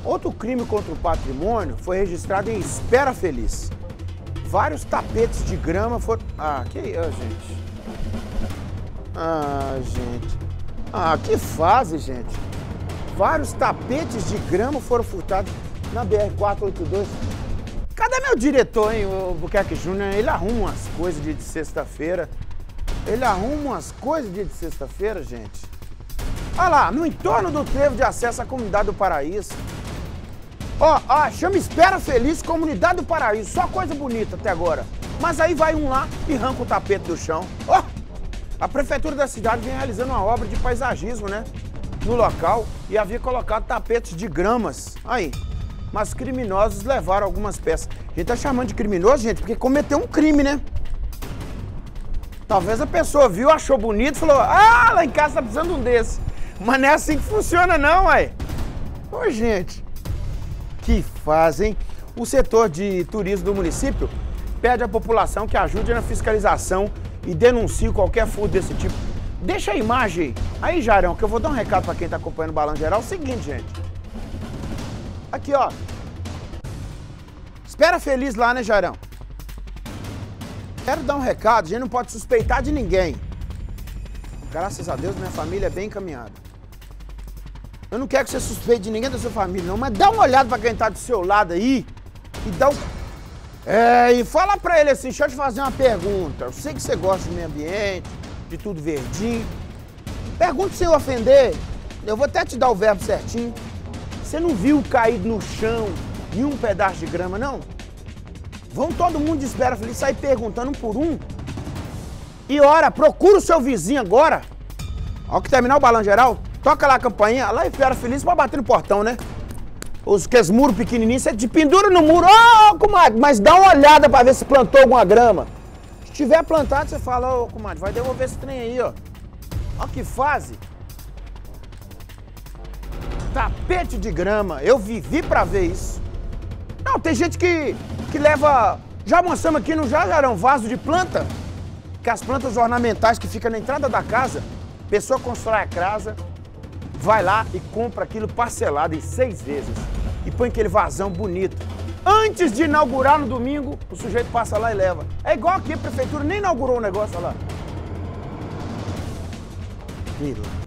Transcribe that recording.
Outro crime contra o patrimônio foi registrado em Espera Feliz. Vários tapetes de grama foram... Ah, que isso, gente? Ah, gente. Ah, que fase, gente. Vários tapetes de grama foram furtados na BR-482. Cadê meu diretor, hein, o Buquerque Júnior? Ele arruma umas coisas dia de sexta-feira. Ele arruma umas coisas dia de sexta-feira, gente. Olha lá, no entorno do trevo de acesso à comunidade do Paraíso. Ó, chama Espera Feliz Comunidade do Paraíso. Só coisa bonita até agora. Mas aí vai um lá e arranca o tapete do chão. Ó, a prefeitura da cidade vem realizando uma obra de paisagismo, né? No local e havia colocado tapetes de gramas. Aí. Mas criminosos levaram algumas peças. A gente tá chamando de criminoso, gente, porque cometeu um crime, né? Talvez a pessoa viu, achou bonito e falou: ah, lá em casa tá precisando de um desse. Mas não é assim que funciona não, ué. Ô, gente, que fazem. O setor de turismo do município pede à população que ajude na fiscalização e denuncie qualquer furto desse tipo. Deixa a imagem aí, Jairão, que eu vou dar um recado pra quem tá acompanhando o Balanço Geral. É o seguinte, gente. Aqui, ó. Espera Feliz lá, né, Jairão? Quero dar um recado, a gente não pode suspeitar de ninguém. Graças a Deus, minha família é bem encaminhada. Eu não quero que você suspeite de ninguém da sua família, não, mas dá uma olhada pra quem tá do seu lado aí e dá um... e fala pra ele assim, deixa eu te fazer uma pergunta. Eu sei que você gosta do meio ambiente, de tudo verdinho. Pergunta sem ofender, eu vou até te dar o verbo certinho. Você não viu cair no chão nenhum pedaço de grama, não? Vão todo mundo de Espera Feliz sair perguntando um por um. E ora, procura o seu vizinho agora. Ao que terminar o Balanço Geral, toca lá a campainha, lá em Espera Feliz pra bater no portão, né? Aqueles muros pequenininhos, você te pendura no muro. Ô, comadre, mas dá uma olhada pra ver se plantou alguma grama. Se tiver plantado, você fala: ô, comadre, vai devolver esse trem aí, ó. Ó que fase. Tapete de grama, eu vivi pra ver isso. Não, tem gente que leva... Já mostramos aqui, não já era um vaso de planta? Que as plantas ornamentais que ficam na entrada da casa, a pessoa constrói a casa, vai lá e compra aquilo parcelado em 6 vezes e põe aquele vasão bonito. Antes de inaugurar no domingo, o sujeito passa lá e leva. É igual aqui, a prefeitura nem inaugurou o negócio, olha lá.